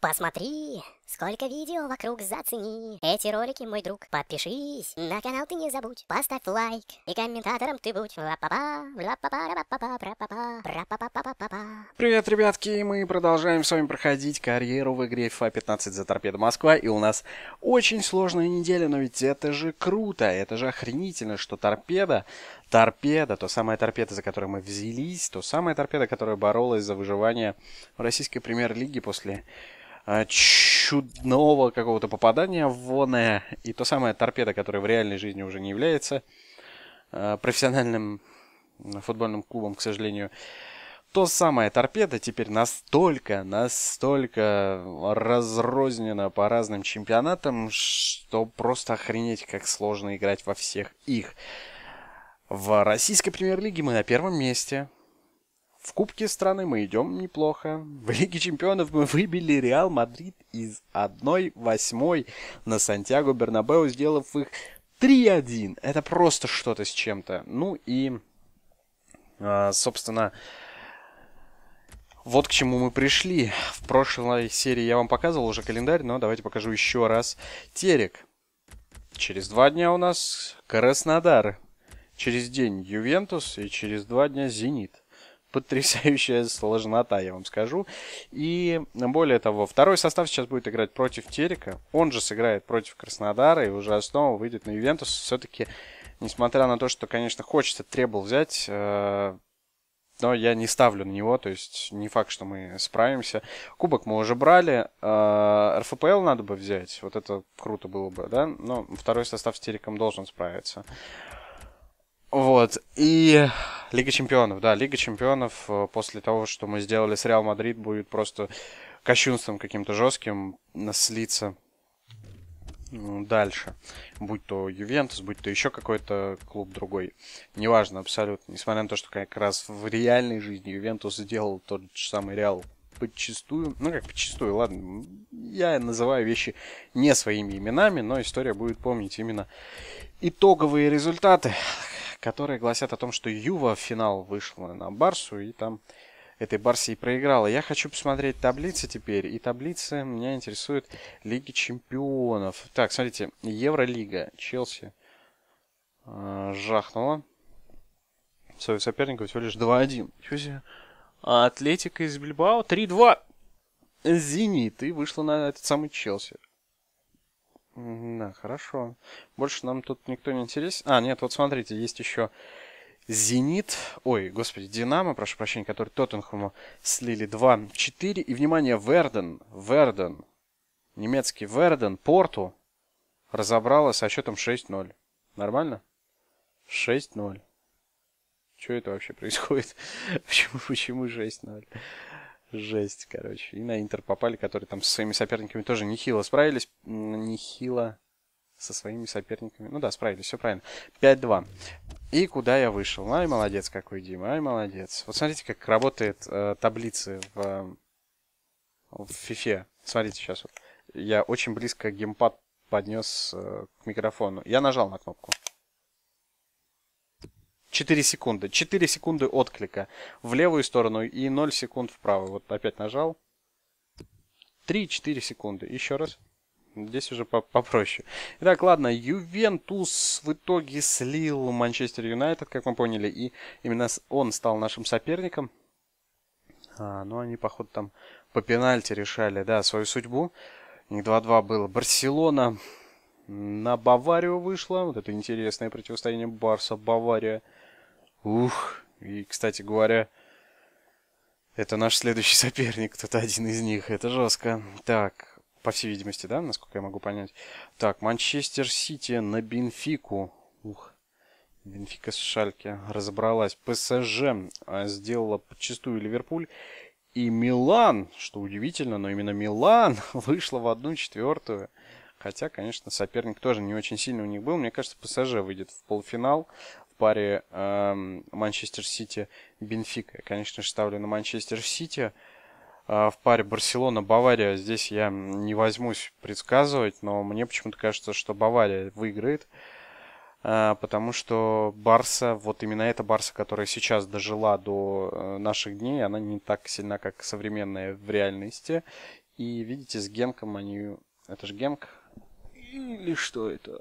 Посмотри, сколько видео вокруг, зацени эти ролики, мой друг. Подпишись, на канал ты не забудь, поставь лайк и комментатором ты будь. Привет, ребятки, мы продолжаем с вами проходить карьеру в игре FIFA 15 за Торпедо Москва, и у нас очень сложная неделя, но ведь это же круто, это же охренительно, что Торпедо, то самое Торпедо, за которое мы взялись, то самое Торпедо, которое боролось за выживание в российской премьер-лиге после чудного какого-то попадания в воне, и то самое Торпедо, которое в реальной жизни уже не является профессиональным футбольным клубом, к сожалению. То самое Торпедо теперь настолько разрознено по разным чемпионатам, что просто охренеть, как сложно играть во всех их. В российской премьер-лиге мы на первом месте. В Кубке страны мы идем неплохо. В Лиге чемпионов мы выбили Реал Мадрид из 1/8 на Сантьяго Бернабеу, сделав их 3-1. Это просто что-то с чем-то. Ну и, собственно, вот к чему мы пришли. В прошлой серии я вам показывал уже календарь, но давайте покажу еще раз. Терек. Через 2 дня у нас Краснодар. Через день Ювентус и через 2 дня Зенит. Потрясающая сложнота, я вам скажу. И более того, второй состав сейчас будет играть против Терека. Он же сыграет против Краснодара и уже снова выйдет на Ювентус. Все-таки, несмотря на то, что, конечно, хочется требл взять, но я не ставлю на него. То есть не факт, что мы справимся. Кубок мы уже брали. РФПЛ надо бы взять. Вот это круто было бы, да? Но второй состав с Тереком должен справиться. Вот, и Лига Чемпионов, да, Лига Чемпионов после того, что мы сделали с Реал Мадрид, будет просто кощунством каким-то жестким слиться дальше. Будь то Ювентус, будь то еще какой-то клуб другой. Неважно абсолютно, несмотря на то, что как раз в реальной жизни Ювентус сделал тот же самый Реал подчистую. Ну, как подчистую, ладно, я называю вещи не своими именами, но история будет помнить именно итоговые результаты, которые гласят о том, что Юва в финал вышла на Барсу, и там этой Барсе и проиграла. Я хочу посмотреть таблицы теперь, и таблицы меня интересуют Лиги Чемпионов. Так, смотрите, Евролига, Челси жахнула своего соперника всего лишь 2-1. Чего себе? А Атлетика из Бильбао 3-2. Зенит, и вышла на этот самый Челси. Да, хорошо. Больше нам тут никто не интересен. А, нет, вот смотрите, есть еще Зенит. Ой, господи, Динамо, прошу прощения, который Тоттенхэму слили 2-4. И, внимание, Верден, немецкий Верден, Порту разобрала со счетом 6-0. Нормально? 6-0. Что это вообще происходит? Почему 6-0? Жесть, короче. И на Интер попали, которые там со своими соперниками тоже нехило справились. Нехило со своими соперниками. Ну да, справились, все правильно. 5-2. И куда я вышел? Ай, молодец какой, Дима, ай, молодец. Вот смотрите, как работает таблицы в FIFA. Смотрите, сейчас вот. Я очень близко геймпад поднес к микрофону. Я нажал на кнопку. 4 секунды. 4 секунды отклика в левую сторону и 0 секунд вправо. Вот опять нажал. 3-4 секунды. Еще раз. Здесь уже попроще. Итак, ладно. Ювентус в итоге слил Манчестер Юнайтед, как мы поняли. И именно он стал нашим соперником. Ну, они, походу, там по пенальти решали, да, свою судьбу. У них 2-2 было. Барселона на Баварию вышла. Вот это интересное противостояние Барса-Бавария. Ух, и, кстати говоря, это наш следующий соперник, кто-то один из них, это жестко. Так, по всей видимости, да, насколько я могу понять. Так, Манчестер Сити на Бенфику. Ух, Бенфика с Шальке разобралась. ПСЖ сделала подчистую Ливерпуль. И Милан, что удивительно, но именно Милан вышла в 1/4. Хотя, конечно, соперник тоже не очень сильный у них был. Мне кажется, ПСЖ выйдет в полуфинал. В паре Манчестер Сити Бенфика. Я, конечно же, ставлю на Манчестер Сити. В паре Барселона-Бавария здесь я не возьмусь предсказывать, но мне почему-то кажется, что Бавария выиграет. Потому что Барса, вот именно эта Барса, которая сейчас дожила до наших дней, она не так сильна, как современная в реальности. И видите, с Генком они... Это же Генк? Или что это?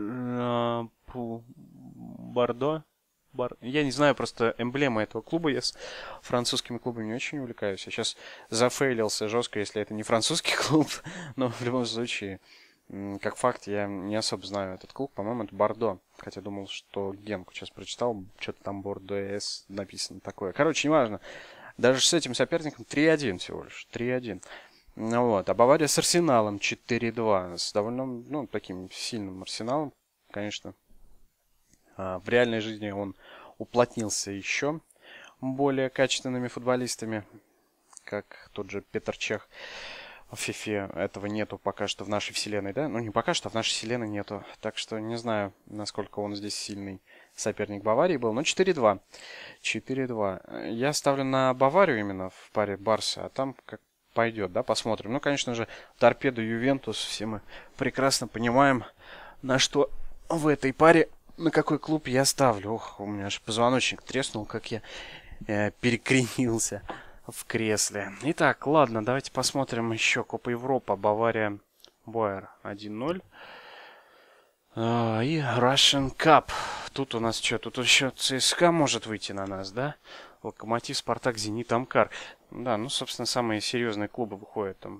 Бордо? Я не знаю просто эмблема этого клуба. Я с французскими клубами не очень увлекаюсь. Я сейчас зафейлился жестко, если это не французский клуб. Но в любом случае, как факт, я не особо знаю этот клуб. По-моему, это Бордо. Хотя думал, что Генк. Сейчас прочитал, что-то там Бордо С написано такое. Короче, неважно. Даже с этим соперником 3-1 всего лишь. 3-1. Ну вот. А Бавария с Арсеналом 4-2. С довольно, ну, таким сильным Арсеналом, конечно. В реальной жизни он уплотнился еще более качественными футболистами, как тот же Петр Чех. В FIFA этого нету пока что в нашей вселенной, да? Ну, не пока что, а в нашей вселенной нету. Так что не знаю, насколько он здесь сильный соперник Баварии был. Но 4-2. 4-2. Я ставлю на Баварию именно в паре Барса, а там как пойдет, да? Посмотрим. Ну, конечно же, Торпедо Ювентус. Все мы прекрасно понимаем, на что в этой паре... На какой клуб я ставлю? Ох, у меня аж позвоночник треснул, как я перекренился в кресле. Итак, ладно, давайте посмотрим еще. Копа Европа, Бавария, Байер 1-0. И Russian Cup. Тут у нас что? Тут еще ЦСКА может выйти на нас, да? Локомотив, Спартак, Зенит, Амкар. Да, ну, собственно, самые серьезные клубы выходят там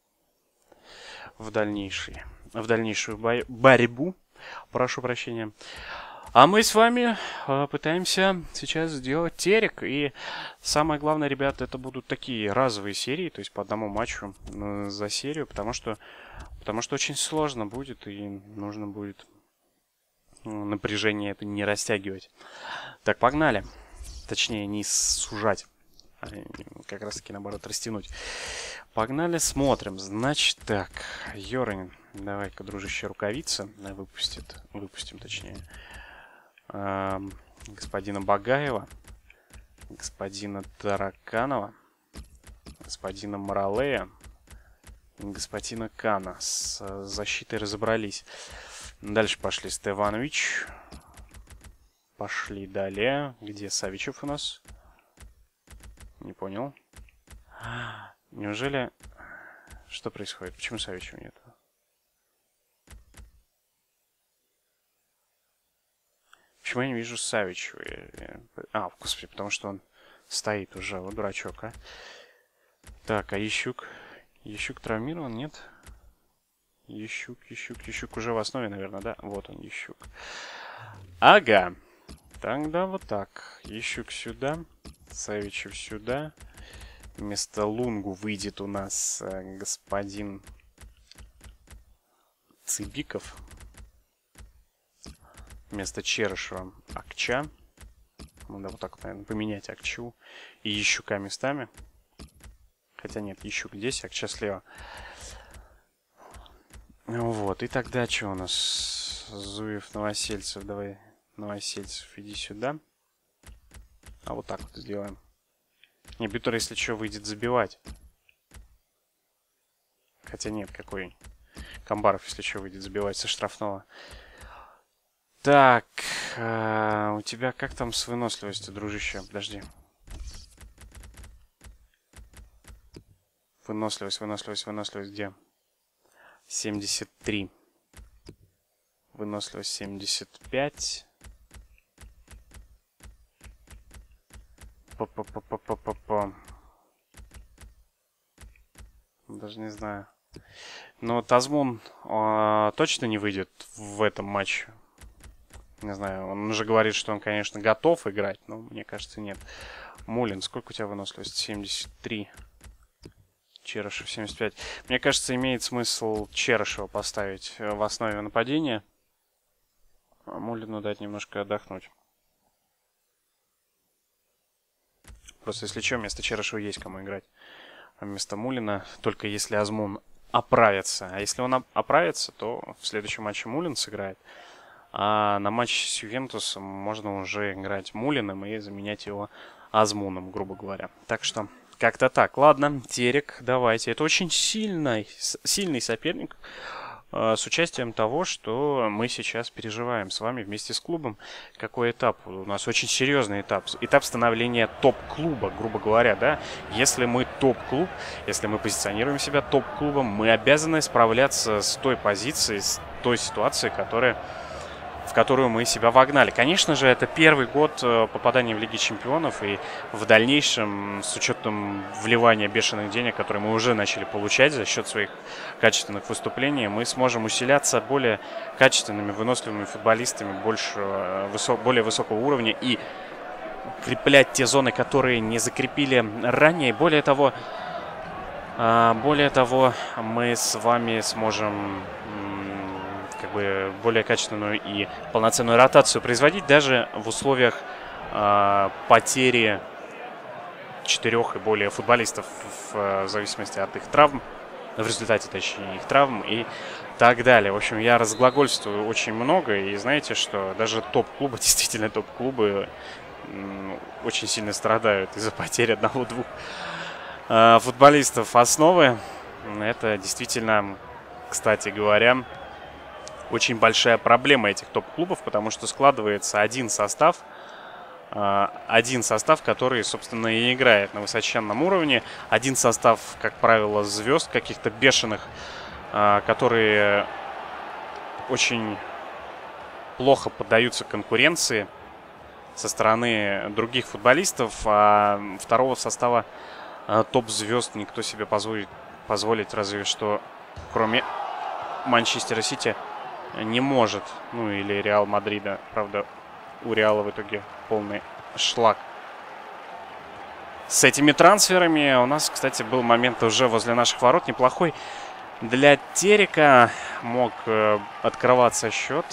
в дальнейшую борьбу. Прошу прощения. А мы с вами пытаемся сейчас сделать терек. И самое главное, ребята, это будут такие разовые серии. То есть по одному матчу за серию. Потому что очень сложно будет. И нужно будет напряжение это не растягивать. Так, погнали. Точнее, не сужать. А как раз таки, наоборот, растянуть. Погнали, смотрим. Значит так. Йорин. Давай-ка, дружище, рукавица выпустим, точнее. Господина Багаева, господина Тараканова, господина Моралея и господина Кана. С защитой разобрались. Дальше пошли Стеванович. Пошли далее. Где Савичев у нас? Не понял. Неужели... Что происходит? Почему Савичева нет? Почему я не вижу Савичева? Господи, потому что он стоит уже. Вот дурачок, а. Так, а Ящук? Ящук травмирован, нет? Ящук уже в основе, наверное, да? Вот он, Ящук. Ага. Тогда вот так. Ящук сюда. Савичев сюда. Вместо Лунгу выйдет у нас господин Цыбиков. Вместо Черышева Акча. Надо вот так, наверное, поменять Акчу и Ящука местами. Хотя нет, Ящук здесь, Акча слева. Вот, и тогда что у нас? Зуев, Новосельцев. Давай, Новосельцев, иди сюда. А вот так вот сделаем. Не, Бютер, если что, выйдет забивать. Хотя нет, какой Камбаров, если что, выйдет забивать со штрафного. Так, у тебя как там с выносливостью, дружище? Подожди. Выносливость где? 73. Выносливость 75. Даже не знаю. Но Тазмун точно не выйдет в этом матче. Не знаю, он уже говорит, что он, конечно, готов играть, но мне кажется, нет. Мулин, сколько у тебя выносливость? 73. Черышев 75. Мне кажется, имеет смысл Черышева поставить в основе нападения. А Мулину дать немножко отдохнуть. Просто если что, вместо Черышева есть кому играть. А вместо Мулина, только если Азмун оправится. А если он оправится, то в следующем матче Мулин сыграет. А на матче с Ювентусом можно уже играть Мулиным и заменять его Азмуном, грубо говоря. Так что как-то так. Ладно, терек, давайте. Это очень сильный соперник. с участием того, что мы сейчас переживаем с вами вместе с клубом. Какой этап? У нас очень серьезный этап. Этап становления топ-клуба, грубо говоря, да. Если мы топ-клуб, если мы позиционируем себя топ-клубом, мы обязаны справляться с той позицией, с той ситуацией, в которую мы себя вогнали. Конечно же, это первый год попадания в Лиги Чемпионов, и в дальнейшем, с учетом вливания бешеных денег, которые мы уже начали получать за счет своих качественных выступлений, мы сможем усиляться более качественными, выносливыми футболистами более высокого уровня и укреплять те зоны, которые не закрепили ранее. Более того, мы с вами сможем более качественную и полноценную ротацию производить даже в условиях потери 4 и более футболистов в зависимости от их травм, в результате, точнее, их травм и так далее. В общем, я разглагольствую очень много, и знаете, что даже топ-клубы, действительно топ-клубы, очень сильно страдают из-за потери 1-2 футболистов основы. Это действительно, кстати говоря, очень большая проблема этих топ-клубов, потому что складывается один состав, который, собственно, и играет на высоченном уровне. Один состав, как правило, звезд каких-то бешеных, которые очень плохо поддаются конкуренции со стороны других футболистов, а второго состава топ-звезд никто себе позволить, разве что кроме Манчестера Сити, не может. Ну, или Реал Мадрида. Правда, у Реала в итоге полный шлак с этими трансферами. У нас, кстати, был момент уже возле наших ворот неплохой. Для Терека мог открываться счет.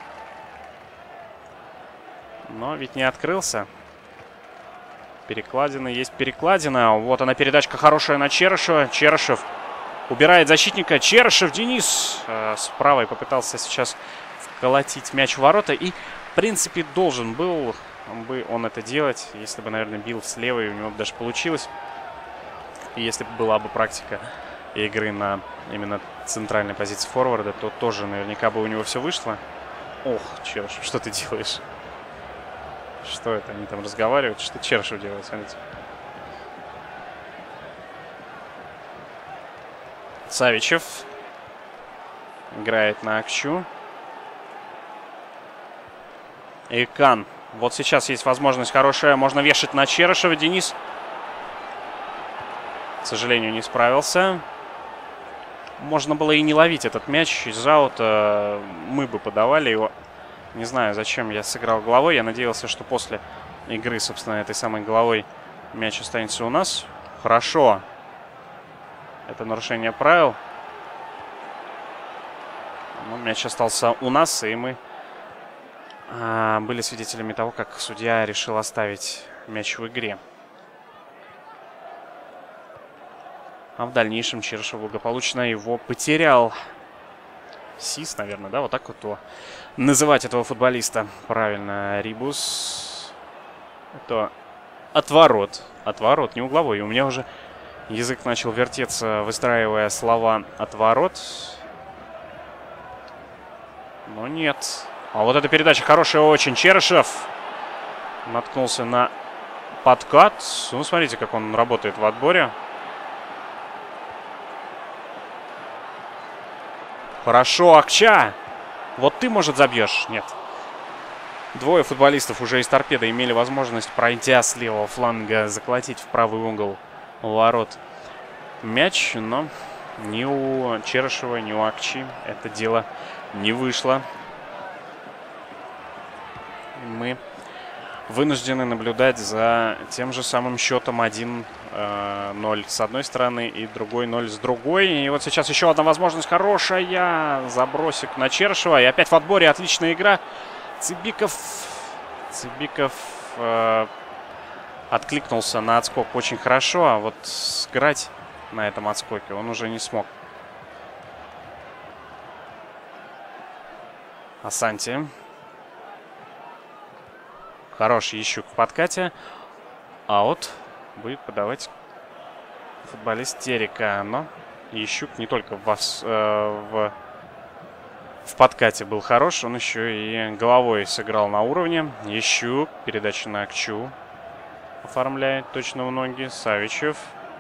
Но ведь не открылся. Перекладина есть перекладина. Вот она, передачка хорошая на Черышева. Черышев убирает защитника. Черышев Денис с правой попытался сейчас вколотить мяч в ворота. И, в принципе, должен был бы он это делать. Если бы, наверное, бил с левой, у него бы даже получилось. И если бы была бы практика игры на именно центральной позиции форварда, то тоже наверняка бы у него все вышло. Ох, Черышев, что ты делаешь? Что это? Они там разговаривают? Что Черышев делает? Смотрите. Савичев играет на Акчу. Икан. Вот сейчас есть возможность хорошая. Можно вешать на Черышева. Денис, к сожалению, не справился. Можно было и не ловить этот мяч из аута. Мы бы подавали его. Не знаю, зачем я сыграл головой. Я надеялся, что после игры, собственно, этой самой головой мяч останется у нас. Хорошо. Это нарушение правил. Но мяч остался у нас, и мы были свидетелями того, как судья решил оставить мяч в игре. А в дальнейшем Черышев благополучно его потерял. Сис, наверное, да? Вот так вот его называть, этого футболиста. Правильно, Рибус. Это отворот. Отворот, не угловой. И у меня уже язык начал вертеться, выстраивая слова «отворот». Но нет. А вот эта передача хорошая очень. Черышев наткнулся на подкат. Ну, смотрите, как он работает в отборе. Хорошо, Акча. Вот ты, может, забьешь? Нет. Двое футболистов уже из торпеды имели возможность, пройдя с левого фланга, заколотить в правый угол ворот мяч. Но ни у Черышева, ни у Акчи это дело не вышло. Мы вынуждены наблюдать за тем же самым счетом 1-0 с одной стороны и другой 0 с другой. И вот сейчас еще одна возможность хорошая. Забросик на Черышева. И опять в отборе отличная игра. Цыбиков откликнулся на отскок очень хорошо. А вот сыграть на этом отскоке он уже не смог. Асанти. Хороший Ищук в подкате. Аут будет подавать футболист Терека. Но Ищук не только в в подкате был хорош. Он еще и головой сыграл на уровне. Ищук. Передача на Акчу. Оформляет точно в ноги. Савичев.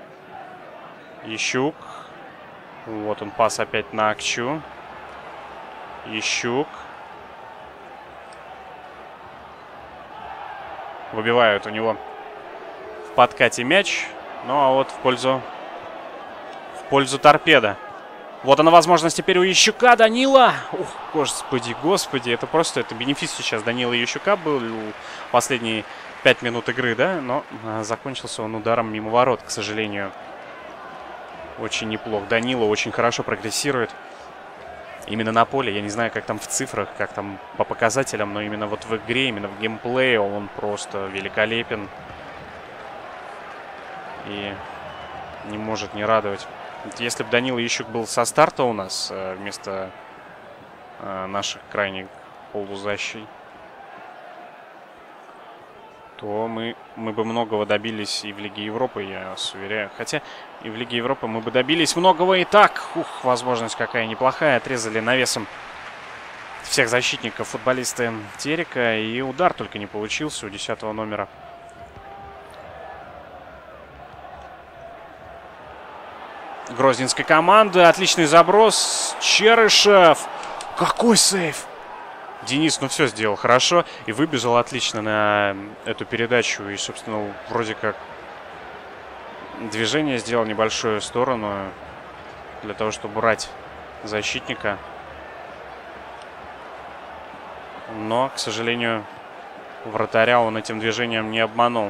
Ищук. Вот он, пас опять на Акчу. Ищук. Выбивают у него в подкате мяч. Ну а вот в пользу Торпедо. Вот она возможность теперь у Ищука. Данила! Ух, господи, господи. Это просто, это бенефис сейчас Данила Ищука был последние 5 минут игры, да? Но закончился он ударом мимо ворот, к сожалению. Очень неплохо. Данила очень хорошо прогрессирует. Именно на поле. Я не знаю, как там в цифрах, как там по показателям, но именно вот в игре, именно в геймплее он просто великолепен. И не может не радовать. Если бы Данила Ищук был со старта у нас вместо наших крайних полузащит, то мы бы многого добились и в Лиге Европы, я вас уверяю. Хотя и в Лиге Европы мы бы добились многого и так. Ух, возможность какая неплохая. Отрезали навесом всех защитников футболисты Терека. И удар только не получился у 10-го номера. Грозненской команды. Отличный заброс. Черышев. Какой сейв! Денис, ну все сделал хорошо. И выбежал отлично на эту передачу. И, собственно, вроде как движение сделал небольшую сторону. Для того, чтобы брать защитника. Но, к сожалению, вратаря он этим движением не обманул.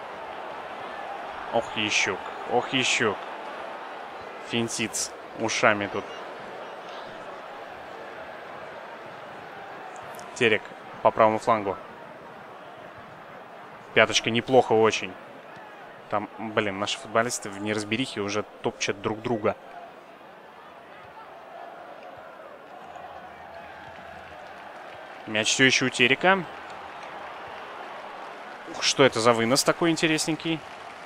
Ох, Ищук. Ох, Ищук. Финтит ушами тут. Терек по правому флангу. Пяточка неплохо очень. Там, блин, наши футболисты в неразберихе уже топчат друг друга. Мяч все еще у Терека. Ух, что это за вынос такой интересненький?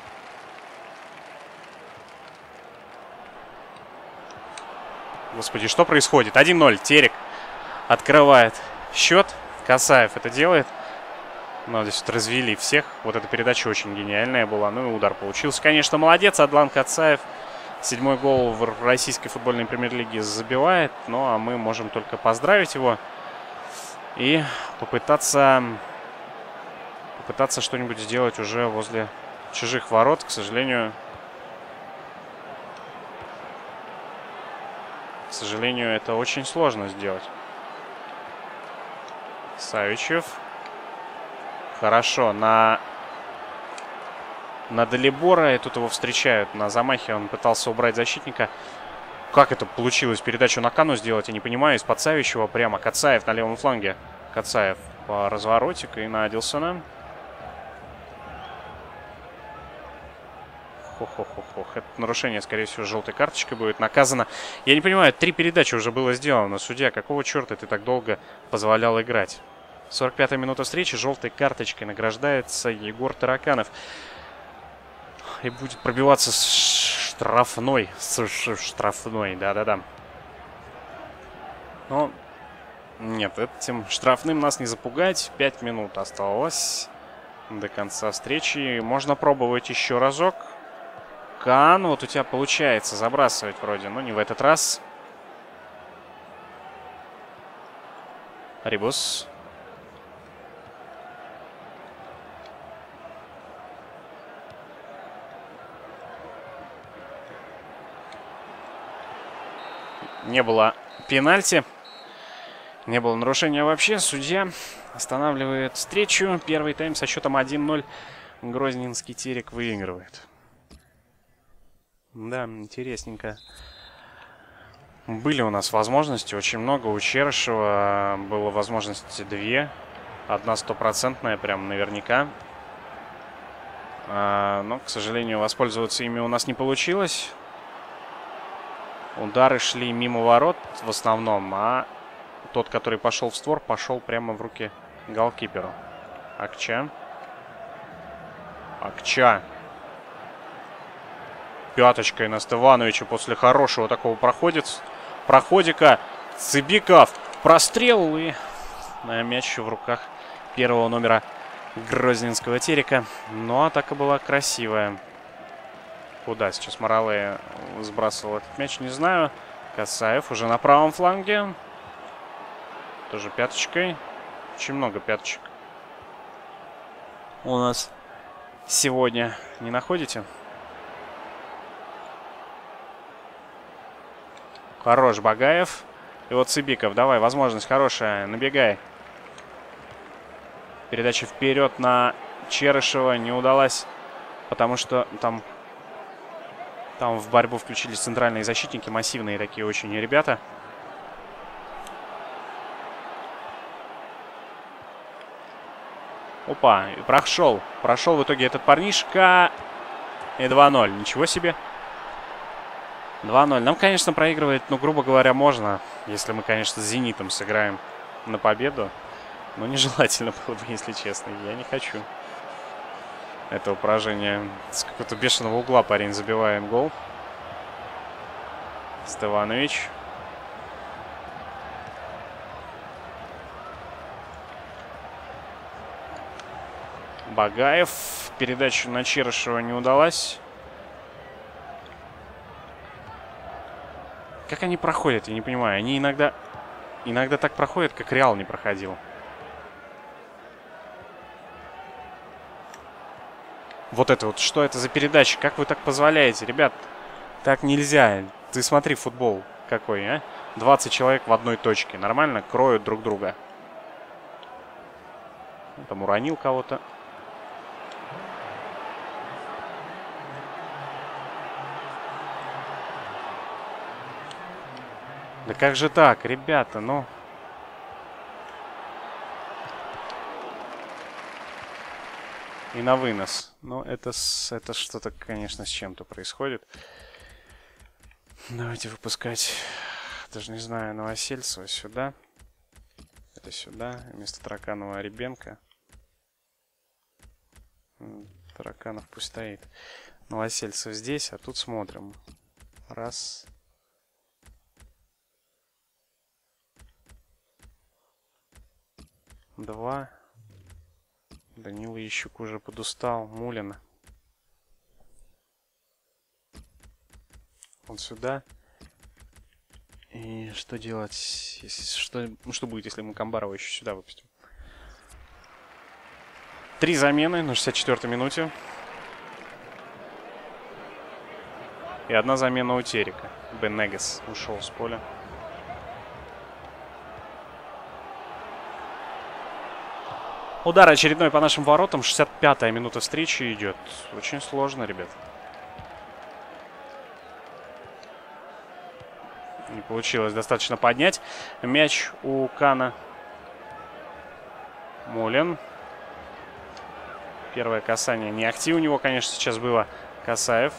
Господи, что происходит? 1-0. Терек открывает счет. Касаев это делает. Но здесь вот развели всех. Вот эта передача очень гениальная была. Ну и удар получился. Конечно, молодец. Адлан Кацаев 7-й гол в российской футбольной премьер-лиге забивает. Ну а мы можем только поздравить его. И попытаться что-нибудь сделать уже возле чужих ворот. К сожалению, это очень сложно сделать. Савичев. Хорошо. На Далибора. И тут его встречают на замахе. Он пытался убрать защитника. Как это получилось? Передачу на Кану сделать, я не понимаю. Из-под Савичева прямо Кацаев на левом фланге. Кацаев по разворотику и на Адилсона. Хо-хо-хо-хо. Это нарушение, скорее всего, желтой карточкой будет наказано. Я не понимаю, 3 передачи уже было сделано. Судья, какого черта ты так долго позволял играть? 45-я минута встречи. Желтой карточкой награждается Егор Тараканов. И будет пробиваться штрафной. Штрафной, да-да-да. Но нет, этим штрафным нас не запугать. 5 минут осталось до конца встречи. Можно пробовать еще разок. Кан, вот у тебя получается забрасывать вроде, но не в этот раз. Рибус. Не было пенальти. Не было нарушения вообще. Судья останавливает встречу. Первый тайм со счетом 1-0. Грозненский Терек выигрывает. Да, интересненько. Были у нас возможности очень много. У Черышева было возможности 2. Одна стопроцентная, прям наверняка. Но, к сожалению, воспользоваться ими у нас не получилось. Удары шли мимо ворот в основном, а тот, который пошел в створ, пошел прямо в руки голкиперу. Акча. Акча. Пяточка Инна Стывановича после хорошего такого проходика. Цыбиков прострел и мяч в руках первого номера грозненского Терека. Но атака была красивая. Куда сейчас Морале сбрасывал этот мяч, не знаю. Касаев уже на правом фланге. Тоже пяточкой. Очень много пяточек у нас сегодня. Не находите? Хорош Багаев. И вот Цыбиков. Давай, возможность хорошая. Набегай. Передача вперед на Черышева не удалась. Потому что там в борьбу включились центральные защитники. Массивные такие очень ребята. Опа, прошел. Прошел в итоге этот парнишка. И 2-0. Ничего себе. 2-0. Нам, конечно, проигрывать, ну, грубо говоря, можно. Если мы, конечно, с «Зенитом» сыграем на победу. Но нежелательно было бы, если честно. Я не хочу этого поражения. С какого-то бешеного угла парень забивает гол. Стеванович. Багаев. Передача на Черышева не удалась. Как они проходят, я не понимаю. Они иногда так проходят, как Реал не проходил. Вот это вот, что это за передача? Как вы так позволяете? Ребят, так нельзя. Ты смотри, футбол какой, а? 20 человек в одной точке. Нормально кроют друг друга. Там уронил кого-то. Да как же так, ребята, ну... И на вынос. Ну, это что-то, конечно, с чем-то происходит. Давайте выпускать, даже не знаю, Новосельцева сюда. Это сюда. Вместо Тараканова Ребенко. Тараканов пусть стоит. Новосельцев здесь, а тут смотрим. Раз. Два. Данила Ищук уже подустал. Мулин. Он сюда. И что делать? Что будет, если мы Камбарова еще сюда выпустим? 3 замены на 64-й минуте. И 1 замена у Терека. Бенегас ушел с поля. Удар очередной по нашим воротам. 65-я минута встречи идет. Очень сложно, ребят. Не получилось достаточно поднять. Мяч у Кана. Мулин. Первое касание. Не ахти у него, конечно, сейчас было. Касаев.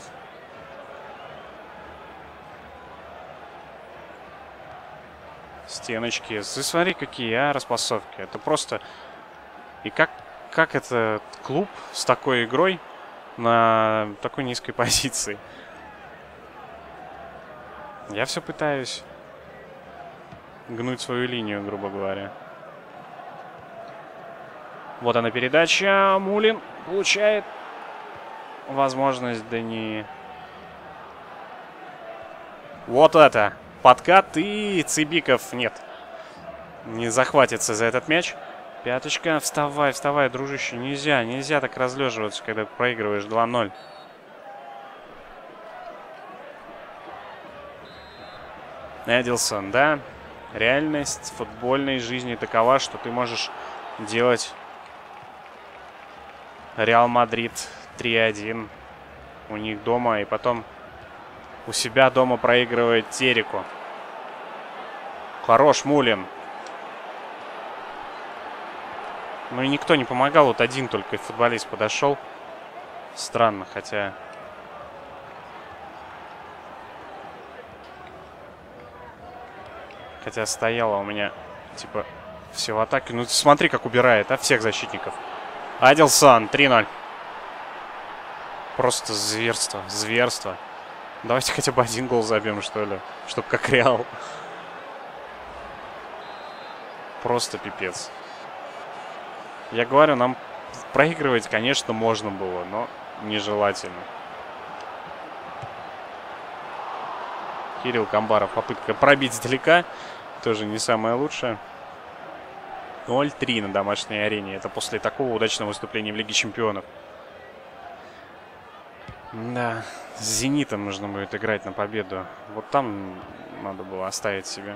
Стеночки. Ты смотри, какие, распасовки. Это просто... И как этот клуб с такой игрой на такой низкой позиции? Я все пытаюсь гнуть свою линию, грубо говоря. Вот она передача. Мулин получает возможность, да не... Вот это! Подкат и Цыбиков нет. Не захватится за этот мяч. Пяточка, вставай, вставай, дружище. Нельзя так разлеживаться, когда проигрываешь 2-0. Эдилсон, да. Реальность футбольной жизни такова, что ты можешь делать Реал Мадрид 3-1 у них дома, и потом у себя дома проигрывает Тереку. Хорош Мулин. Ну и никто не помогал. Вот один только футболист подошел. Странно, хотя... Хотя стояла у меня, типа, все в атаке. Ну смотри, как убирает, всех защитников. Адилсон, 3-0. Просто зверство, зверство. Давайте хотя бы 1 гол забьем, что ли. Чтоб как Реал. Просто пипец. Я говорю, нам проигрывать, конечно, можно было, но нежелательно. Кирилл Камбаров. Попытка пробить сдалека. Тоже не самое лучшее. 0-3 на домашней арене. Это после такого удачного выступления в Лиге Чемпионов. Да, с «Зенитом» нужно будет играть на победу. Вот там надо было оставить себе.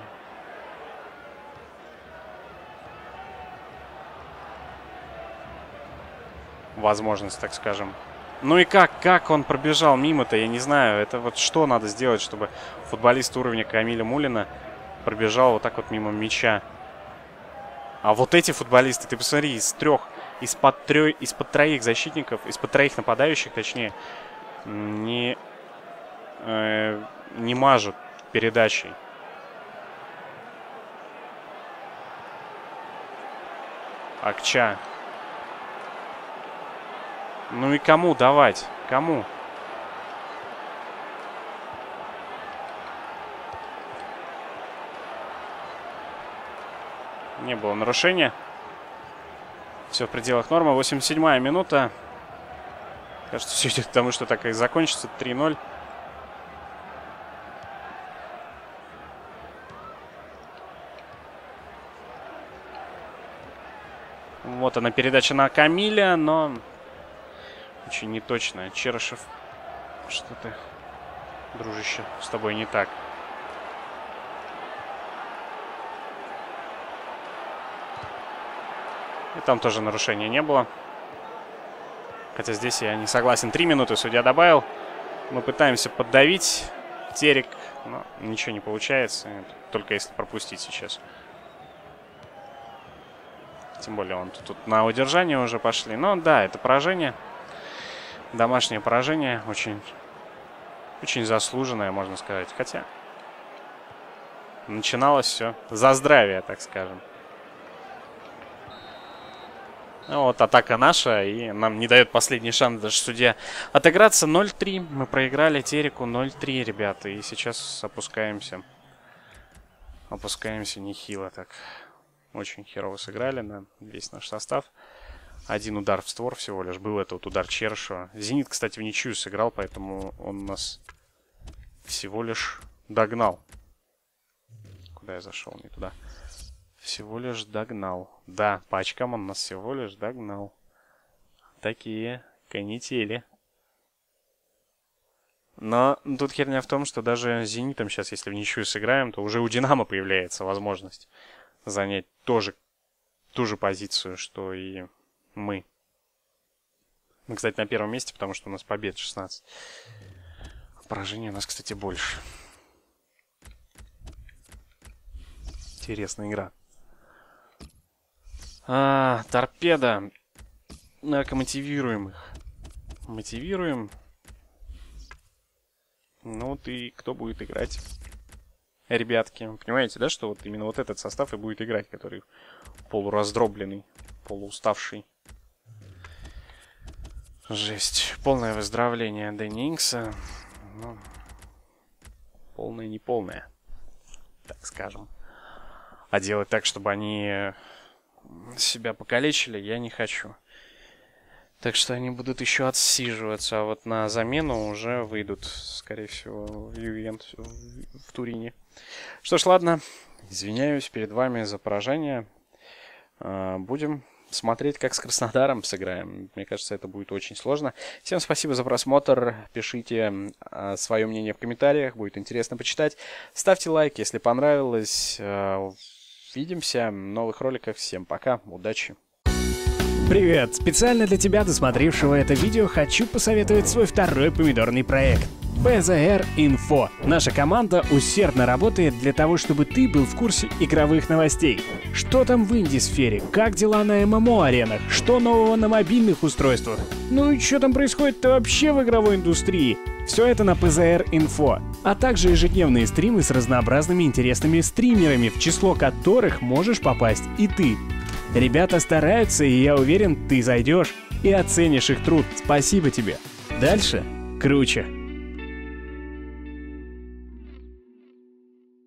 Возможность, так скажем. Ну и как он пробежал мимо-то, я не знаю. Это вот что надо сделать, чтобы футболист уровня Камиля Мулина пробежал вот так вот мимо мяча. А вот эти футболисты, ты посмотри, из-под троих защитников, из-под троих нападающих, точнее, не мажут передачей. Акча. Ну и кому давать? Кому? Не было нарушения. Все в пределах нормы. 87-я минута. Кажется, все идет к тому, что так и закончится. 3-0. Вот она, передача на Камиля, но очень неточная. Черышев, что-то, дружище, с тобой не так. И там тоже нарушения не было. Хотя здесь я не согласен. 3 минуты судья добавил. Мы пытаемся поддавить Терек, но ничего не получается. Только если пропустить сейчас. Тем более он тут на удержание уже пошли. Но да, это поражение. Домашнее поражение. Очень заслуженное, можно сказать. Хотя начиналось все за здравие, так скажем. Вот атака наша, и нам не дает последний шанс даже судья отыграться. 0-3. Мы проиграли Тереку 0-3, ребята. И сейчас опускаемся. Опускаемся нехило так. Очень херово сыграли на весь наш состав. Один удар в створ всего лишь был. Это вот удар Черышева. «Зенит», кстати, в ничью сыграл, поэтому он нас всего лишь догнал. Куда я зашел? Не туда. Всего лишь догнал. Да, по очкам он нас всего лишь догнал. Такие канители. Но тут херня в том, что даже с «Зенитом» сейчас, если в ничью сыграем, то уже у «Динамо» появляется возможность занять тоже ту же позицию, что и мы. Мы, кстати, на первом месте, потому что у нас побед 16. Поражений у нас, кстати, больше. Интересная игра. Торпеда. Ну-ка, мотивируем их. Мотивируем. Ну вот и кто будет играть? Ребятки, понимаете, да, что вот именно вот этот состав и будет играть, который полураздробленный, полууставший. Жесть. Полное выздоровление Дэнни Инкса. Ну, полное-неполное, так скажем. А делать так, чтобы они себя покалечили, я не хочу. Так что они будут еще отсиживаться, а вот на замену уже выйдут, скорее всего, в Ювентус, в Турине. Что ж, ладно, извиняюсь перед вами за поражение. Будем смотреть, как с Краснодаром сыграем. Мне кажется, это будет очень сложно. Всем спасибо за просмотр. Пишите свое мнение в комментариях, будет интересно почитать. Ставьте лайк, если понравилось. Увидимся в новых роликах. Всем пока, удачи. Привет! Специально для тебя, досмотревшего это видео, хочу посоветовать свой второй помидорный проект. PZR Info. Наша команда усердно работает для того, чтобы ты был в курсе игровых новостей. Что там в инди-сфере? Как дела на ММО-аренах? Что нового на мобильных устройствах? Ну и что там происходит-то вообще в игровой индустрии? Все это на PZR Info. А также ежедневные стримы с разнообразными интересными стримерами, в число которых можешь попасть и ты. Ребята стараются, и я уверен, ты зайдешь и оценишь их труд. Спасибо тебе. Дальше круче.